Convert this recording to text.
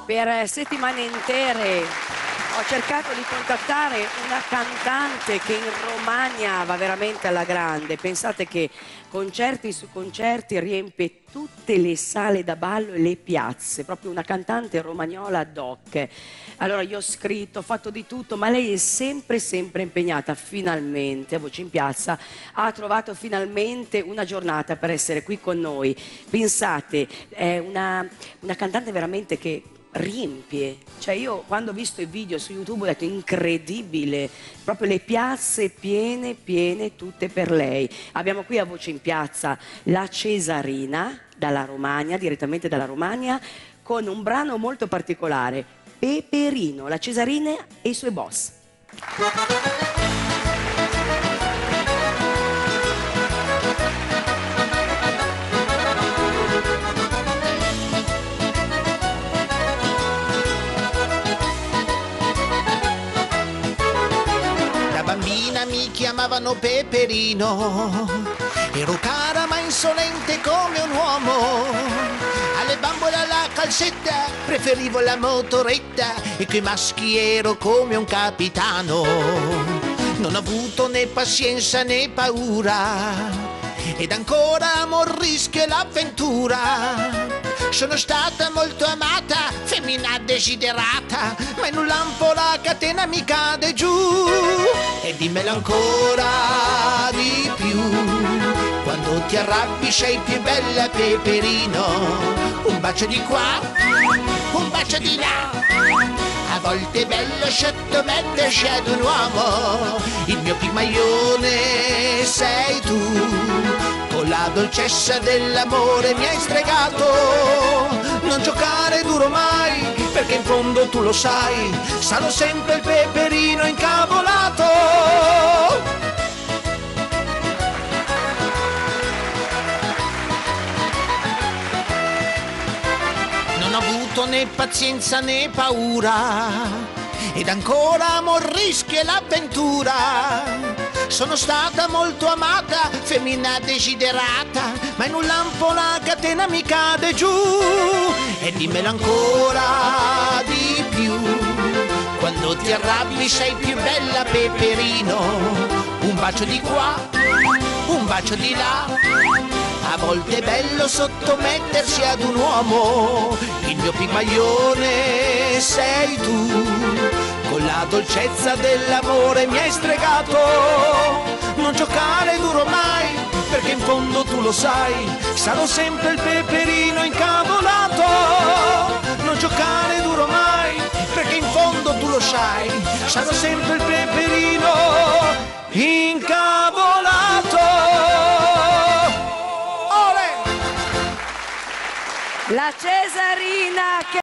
Per settimane intere ho cercato di contattare una cantante che in Romagna va veramente alla grande. Pensate che concerti su concerti riempie tutte le sale da ballo e le piazze, proprio una cantante romagnola ad hoc. Allora io ho scritto, ho fatto di tutto, ma lei è sempre impegnata. Finalmente, a Voce in Piazza, ha trovato finalmente una giornata per essere qui con noi. Pensate, è una cantante veramente che riempie, cioè io quando ho visto i video su YouTube ho detto incredibile, proprio le piazze piene tutte per lei. Abbiamo qui a Voce in Piazza la Cesarina dalla Romagna, direttamente dalla Romagna, con un brano molto particolare, Peperino, la Cesarina e i suoi boss. Bambina mi chiamavano Peperino, ero cara ma insolente come un uomo, alle bambole alla calzetta preferivo la motoretta e coi maschi ero come un capitano. Non ho avuto né pazienza né paura ed ancora amo il rischio e l'avventura. Sono stata molto amata, femmina desiderata, ma in un lampo la catena mi cade giù. E dimmelo ancora di più, quando ti arrabbi sei più bella Peperino. Un bacio di qua, un bacio di là, a volte è bello sottomettersi ad un uomo. Il mio pigmaione sei tu, con la dolcezza dell'amore mi hai stregato. Non giocare duro mai, perché in fondo tu lo sai, sarò sempre il peperino incavolato. Non ho avuto né pazienza né paura ed ancora amo il rischio e l'avventura. Sono stata molto amata, femmina desiderata, ma in un lampo la catena mi cade giù. E dimmelo ancora di più, quando ti arrabbi sei più bella Peperino. Un bacio di qua, un bacio di là, a volte è bello sottomettersi ad un uomo. Il mio pigmaione sei tu, con la dolcezza dell'amore mi hai stregato. Non giocare duro mai, perché in fondo tu lo sai, sarò sempre il peperino incavolato. Non giocare duro mai, perché in fondo tu lo sai, sarò sempre il peperino incavolato. La Cesarina che